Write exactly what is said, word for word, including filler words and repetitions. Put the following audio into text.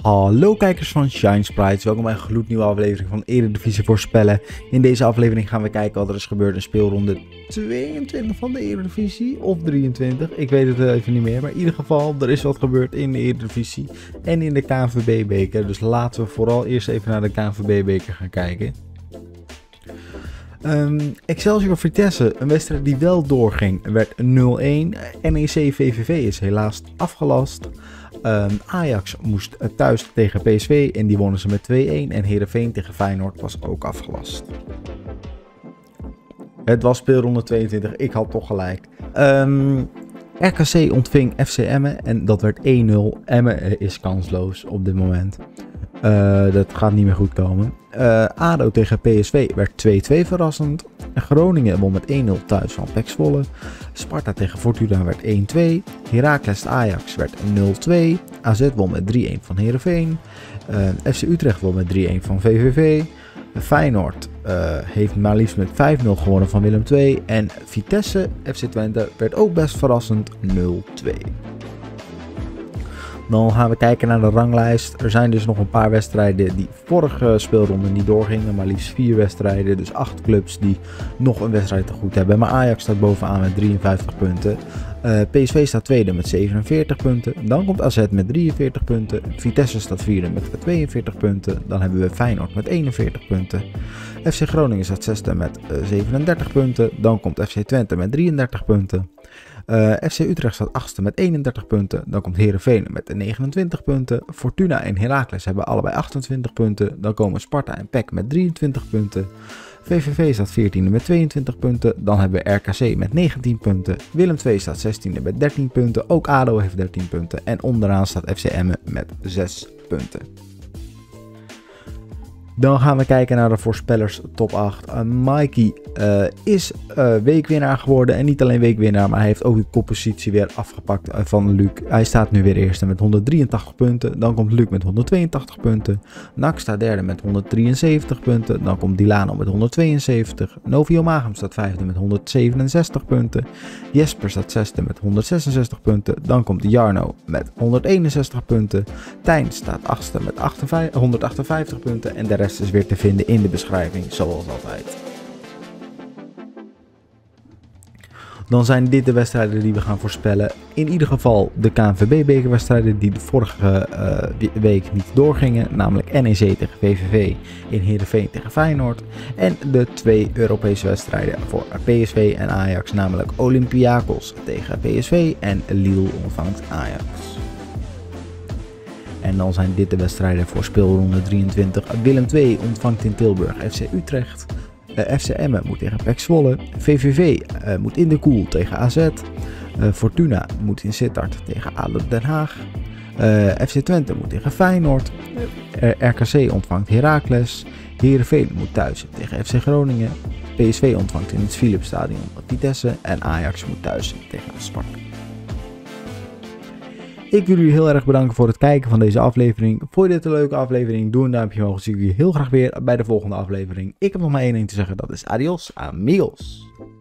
Hallo kijkers van Shine Sprites, welkom bij een gloednieuwe aflevering van Eredivisie voorspellen. In deze aflevering gaan we kijken wat er is gebeurd in speelronde tweeëntwintig van de Eredivisie, of drieëntwintig, ik weet het even niet meer. Maar in ieder geval, er is wat gebeurd in de Eredivisie en in de K N V B-beker. Dus laten we vooral eerst even naar de K N V B-beker gaan kijken. Um, Excelsior Vitesse, een wedstrijd die wel doorging, werd nul een. N E C V V V is helaas afgelast. Um, Ajax moest thuis tegen P S V en die wonnen ze met twee een. En Heerenveen tegen Feyenoord was ook afgelast. Het was speelronde tweeëntwintig, ik had toch gelijk. Um, R K C ontving F C Emmen en dat werd één nul. Emmen is kansloos op dit moment. Uh, dat gaat niet meer goed komen. Uh, A D O tegen P S V werd twee twee verrassend. Groningen won met één nul thuis van P E C Zwolle. Sparta tegen Fortuna werd één twee. Heracles Ajax werd nul twee. A Z won met drie een van Heerenveen. Uh, F C Utrecht won met drie een van V V V. Feyenoord uh, heeft maar liefst met vijf nul gewonnen van Willem twee. En Vitesse F C Twente werd ook best verrassend nul twee. Dan gaan we kijken naar de ranglijst. Er zijn dus nog een paar wedstrijden die vorige speelronde niet doorgingen. Maar liefst vier wedstrijden. Dus acht clubs die nog een wedstrijd te goed hebben. Maar Ajax staat bovenaan met drieënvijftig punten. Uh, P S V staat tweede met zevenenveertig punten. Dan komt A Z met drieënveertig punten. Vitesse staat vierde met tweeënveertig punten. Dan hebben we Feyenoord met eenenveertig punten. F C Groningen staat zesde met uh, zevenendertig punten. Dan komt F C Twente met drieëndertig punten. Uh, F C Utrecht staat achtste met eenendertig punten. Dan komt Heerenveen met negenentwintig punten. Fortuna en Heracles hebben allebei achtentwintig punten. Dan komen Sparta en P E C met drieëntwintig punten. V V V staat veertiende met tweeëntwintig punten. Dan hebben we R K C met negentien punten. Willem twee staat zestiende met dertien punten. Ook A D O heeft dertien punten. En onderaan staat F C Emmen met zes punten. Dan gaan we kijken naar de voorspellers top acht. Uh, Mikey uh, is uh, weekwinnaar geworden. En niet alleen weekwinnaar, maar hij heeft ook de koppositie weer afgepakt uh, van Luc. Hij staat nu weer eerste met honderddrieëntachtig punten. Dan komt Luc met honderdtweeëntachtig punten. N A C staat derde met honderddrieënzeventig punten. Dan komt Dilano met honderdtweeënzeventig. Novio Magum staat vijfde met honderdzevenenzestig punten. Jesper staat zesde met honderdzesenzestig punten. Dan komt Jarno met honderdeenenzestig punten. Tijn staat achtste met honderdachtenvijftig punten. En de rest is weer te vinden in de beschrijving, zoals altijd. Dan zijn dit de wedstrijden die we gaan voorspellen. In ieder geval de K N V B-bekerwedstrijden die de vorige uh, week niet doorgingen. Namelijk N E C tegen V V V en Heerenveen tegen Feyenoord. En de twee Europese wedstrijden voor P S V en Ajax. Namelijk Olympiakos tegen P S V en Lille ontvangt Ajax. En dan zijn dit de wedstrijden voor speelronde drieëntwintig. Willem twee ontvangt in Tilburg F C Utrecht. Uh, F C Emmen moet tegen P E C Zwolle. V V V uh, moet in de Koel tegen A Z. Uh, Fortuna moet in Sittard tegen A D O Den Haag. Uh, F C Twente moet tegen Feyenoord. Uh, R K C ontvangt Heracles. Heerenveen moet thuis tegen F C Groningen. P S V ontvangt in het Philipsstadion Vitesse. En Ajax moet thuis tegen Sparta. Ik wil jullie heel erg bedanken voor het kijken van deze aflevering. Vond je dit een leuke aflevering? Doe een duimpje omhoog. Zie ik jullie heel graag weer bij de volgende aflevering. Ik heb nog maar één ding te zeggen. Dat is adios amigos.